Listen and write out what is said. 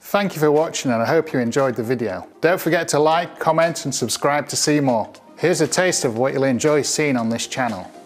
Thank you for watching and I hope you enjoyed the video. Don't forget to like, comment and subscribe to see more. Here's a taste of what you'll enjoy seeing on this channel.